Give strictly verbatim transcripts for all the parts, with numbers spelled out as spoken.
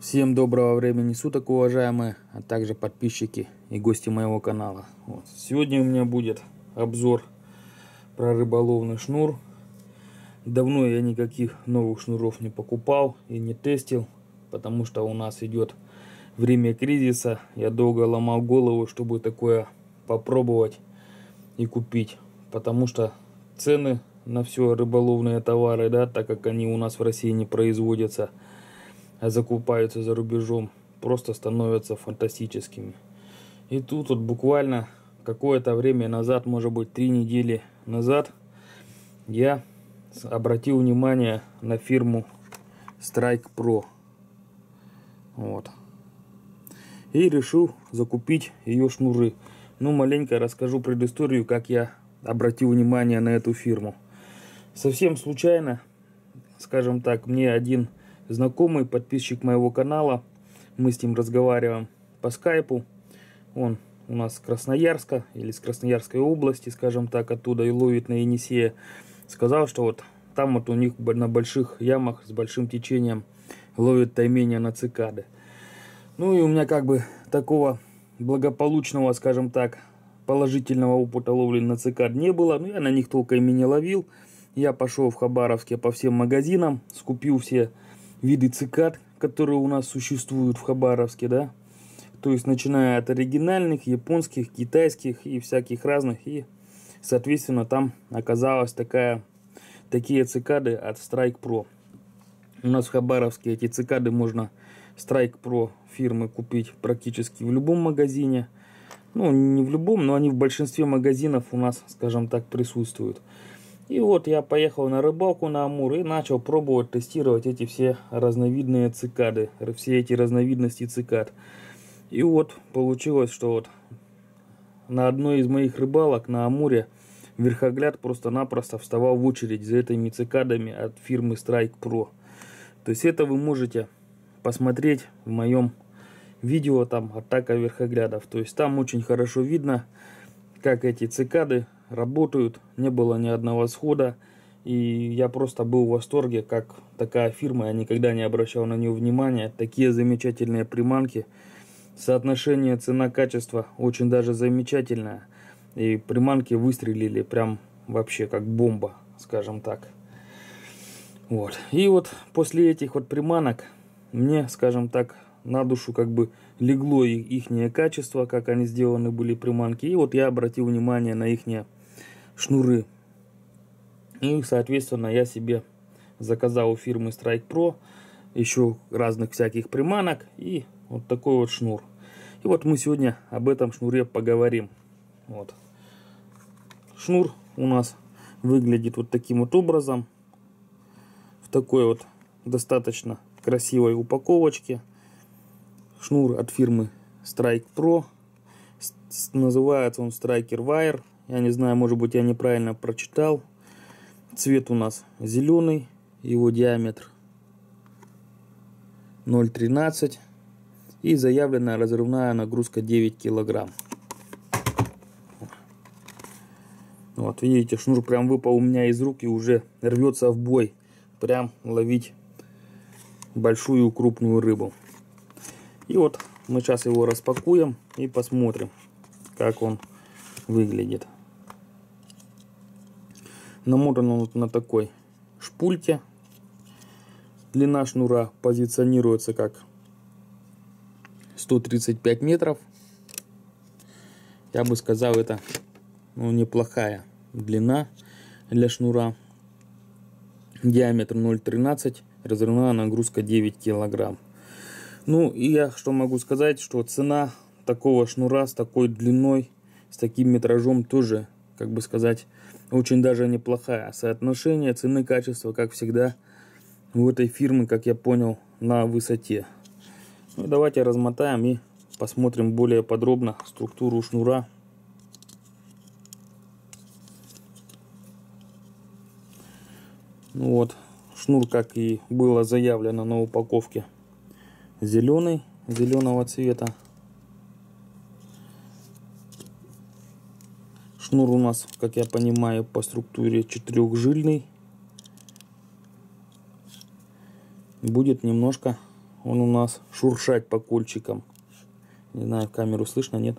Всем доброго времени суток, уважаемые, а также подписчики и гости моего канала. Вот. Сегодня у меня будет обзор про рыболовный шнур. Давно я никаких новых шнуров не покупал и не тестил, потому что у нас идет время кризиса. Я долго ломал голову, чтобы такое попробовать и купить, потому что цены на все рыболовные товары, да, так как они у нас в России не производятся, а закупаются за рубежом, просто становятся фантастическими. И тут вот буквально какое-то время назад, может быть три недели назад, я обратил внимание на фирму Strike Pro. Вот. И решил закупить ее шнуры. Ну, маленько расскажу предысторию, как я обратил внимание на эту фирму. Совсем случайно, скажем так, мне один знакомый, подписчик моего канала, мы с ним разговариваем по скайпу. Он у нас с Красноярска или с Красноярской области, скажем так, оттуда и ловит на Енисее. Сказал, что вот там вот у них на больших ямах с большим течением ловят тайменя на цикады. Ну и у меня как бы такого благополучного, скажем так, положительного опыта ловли на цикад не было. Но я на них толком и не ловил. Я пошел в Хабаровске по всем магазинам, скупил все виды цикад, которые у нас существуют в Хабаровске, да. То есть начиная от оригинальных, японских, китайских и всяких разных. И, соответственно, там оказалась такая, такие цикады от Strike Pro. У нас в Хабаровске эти цикады можно Strike Pro фирмы купить практически в любом магазине. Ну, не в любом, но они в большинстве магазинов у нас, скажем так, присутствуют. И вот я поехал на рыбалку на Амур и начал пробовать тестировать эти все разновидные цикады, все эти разновидности цикад. И вот получилось, что вот на одной из моих рыбалок на Амуре верхогляд просто-напросто вставал в очередь за этими цикадами от фирмы Strike Pro. То есть это вы можете посмотреть в моем видео, там атака верхоглядов. То есть там очень хорошо видно, как эти цикады работают, не было ни одного схода, и я просто был в восторге, как такая фирма, я никогда не обращал на нее внимания. Такие замечательные приманки, соотношение цена-качество очень даже замечательное, и приманки выстрелили прям вообще как бомба, скажем так. Вот. И вот после этих вот приманок мне, скажем так, на душу как бы легло их ихнее качество, как они сделаны были приманки. И вот я обратил внимание на ихние шнуры. И, соответственно, я себе заказал у фирмы Strike Pro еще разных всяких приманок и вот такой вот шнур. И вот мы сегодня об этом шнуре поговорим. Вот. Шнур у нас выглядит вот таким вот образом. В такой вот достаточно красивой упаковочке. Шнур от фирмы Strike Pro. Называется он Striker Wire. Я не знаю, может быть, я неправильно прочитал. Цвет у нас зеленый. Его диаметр ноль тринадцать. И заявленная разрывная нагрузка девять килограмм. Вот, видите, шнур прям выпал у меня из рук и уже рвется в бой. Прям ловить большую крупную рыбу. И вот мы сейчас его распакуем и посмотрим, как он выглядит. Намотан он вот на такой шпульке. Длина шнура позиционируется как сто тридцать пять метров. Я бы сказал, это ну, неплохая длина для шнура. Диаметр ноль тринадцать, разрывная нагрузка девять килограмм. Ну и я что могу сказать, что цена такого шнура с такой длиной, с таким метражом тоже, как бы сказать, очень даже неплохая. Соотношение цены-качества, как всегда, у этой фирмы, как я понял, на высоте. Ну, давайте размотаем и посмотрим более подробно структуру шнура. Ну вот, шнур, как и было заявлено на упаковке, зеленый, зеленого цвета. Шнур у нас, как я понимаю, по структуре четырехжильный. Будет немножко он у нас шуршать по кольчикам. Не знаю, в камеру слышно, нет?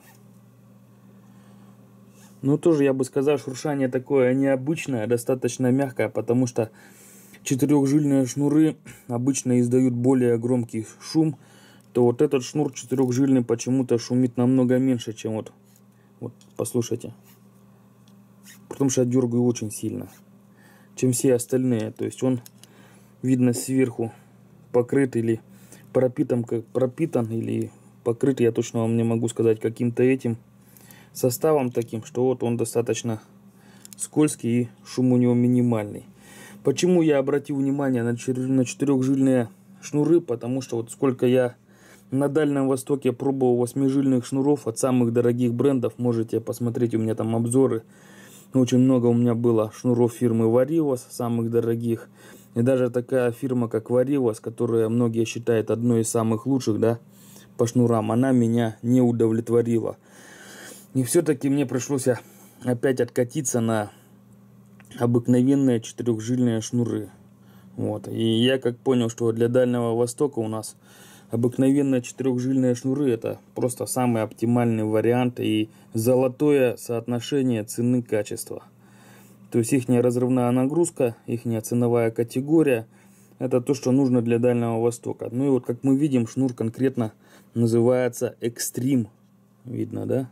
Ну, тоже я бы сказал, шуршание такое необычное, достаточно мягкое, потому что четырехжильные шнуры обычно издают более громкий шум, то вот этот шнур четырехжильный почему-то шумит намного меньше, чем вот, вот послушайте. Потому что я дергаю очень сильно, чем все остальные. То есть он, видно, сверху покрыт или пропитан, как пропитан или покрыт, я точно вам не могу сказать, каким-то этим составом таким, что вот он достаточно скользкий и шум у него минимальный. Почему я обратил внимание на четырехжильные шнуры? Потому что вот сколько я на Дальнем Востоке пробовал восьмижильных шнуров от самых дорогих брендов, можете посмотреть, у меня там обзоры. Очень много у меня было шнуров фирмы Варивас, самых дорогих. И даже такая фирма, как Варивас, которая многие считают одной из самых лучших, да, по шнурам, она меня не удовлетворила. И все-таки мне пришлось опять откатиться на обыкновенные четырехжильные шнуры. Вот. И я как понял, что для Дальнего Востока у нас обыкновенные четырехжильные шнуры это просто самый оптимальный вариант и золотое соотношение цены-качества. То есть их разрывная нагрузка, их ценовая категория, это то, что нужно для Дальнего Востока. Ну и вот как мы видим, шнур конкретно называется Extreme. Видно, да?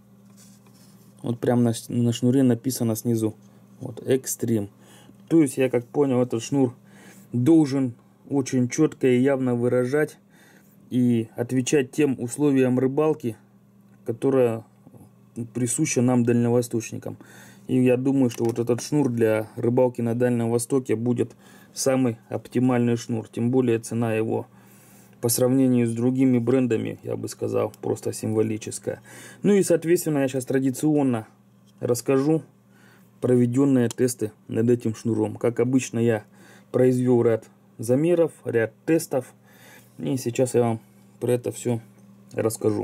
Вот прям на, на шнуре написано снизу. Вот, Extreme. То есть я как понял, этот шнур должен очень четко и явно выражать и отвечать тем условиям рыбалки, которая присуща нам, дальневосточникам. И я думаю, что вот этот шнур для рыбалки на Дальнем Востоке будет самый оптимальный шнур. Тем более цена его по сравнению с другими брендами, я бы сказал, просто символическая. Ну и, соответственно, я сейчас традиционно расскажу проведенные тесты над этим шнуром. Как обычно, я произвел ряд замеров, ряд тестов. И сейчас я вам про это все расскажу.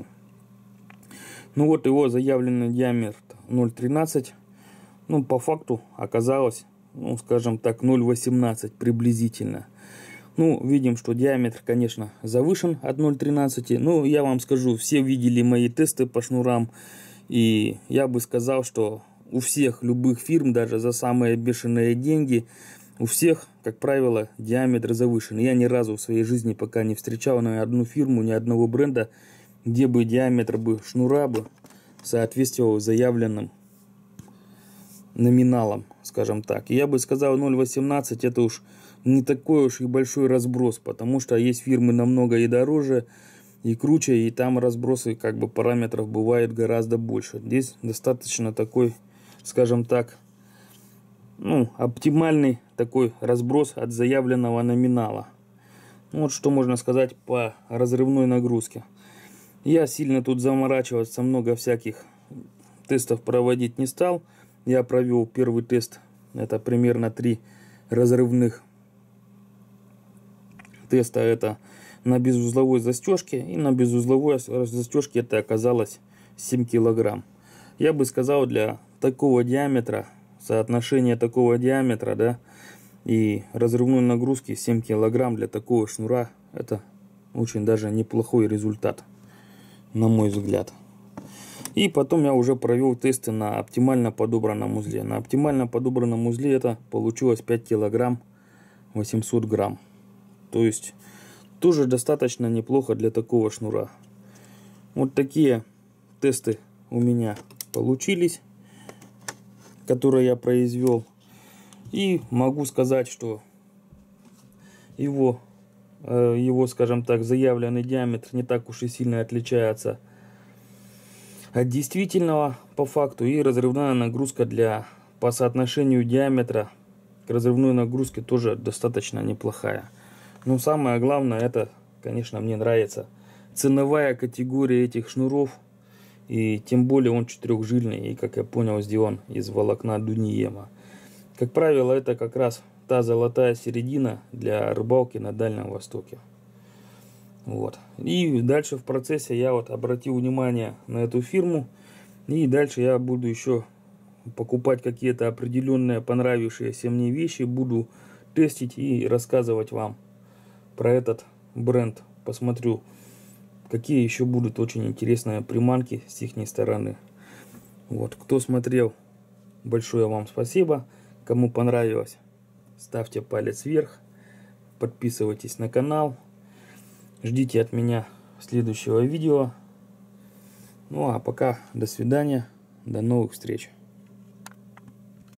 Ну вот его заявленный диаметр ноль тринадцать. Ну, по факту оказалось, ну, скажем так, ноль восемнадцать приблизительно. Ну, видим, что диаметр, конечно, завышен от ноль тринадцать. Ну, я вам скажу, все видели мои тесты по шнурам. И я бы сказал, что у всех любых фирм, даже за самые бешеные деньги, у всех, как правило, диаметр завышен. Я ни разу в своей жизни пока не встречал ни одну фирму, ни одного бренда, где бы диаметр бы шнура бы соответствовал заявленным номиналам, скажем так. И я бы сказал, ноль восемнадцать это уж не такой уж и большой разброс, потому что есть фирмы намного и дороже, и круче, и там разбросы как бы параметров бывают гораздо больше. Здесь достаточно такой, скажем так, ну, оптимальный такой разброс от заявленного номинала. Ну, вот что можно сказать по разрывной нагрузке. Я сильно тут заморачиваться, много всяких тестов проводить не стал. Я провел первый тест, это примерно три разрывных теста. Это на безузловой застежке, и на безузловой застежке это оказалось семь килограмм. Я бы сказал, для такого диаметра, соотношение такого диаметра, да, и разрывной нагрузки семь килограмм для такого шнура, это очень даже неплохой результат, на мой взгляд. И потом я уже провел тесты на оптимально подобранном узле. На оптимально подобранном узле это получилось пять килограмм восемьсот грамм. То есть тоже достаточно неплохо для такого шнура. Вот такие тесты у меня получились, которые я произвел. И могу сказать, что его, его, скажем так, заявленный диаметр не так уж и сильно отличается от действительного по факту. И разрывная нагрузка для, по соотношению диаметра к разрывной нагрузке тоже достаточно неплохая. Но самое главное, это, конечно, мне нравится ценовая категория этих шнуров. И тем более он четырехжильный и, как я понял, сделан из волокна дуниема. Как правило, это как раз та золотая середина для рыбалки на Дальнем Востоке. Вот. И дальше в процессе я вот обратил внимание на эту фирму. И дальше я буду еще покупать какие-то определенные понравившиеся мне вещи. Буду тестить и рассказывать вам про этот бренд посмотрю, какие еще будут очень интересные приманки с их стороны. Вот, кто смотрел, большое вам спасибо. Кому понравилось, ставьте палец вверх, подписывайтесь на канал, ждите от меня следующего видео. Ну а пока до свидания, до новых встреч.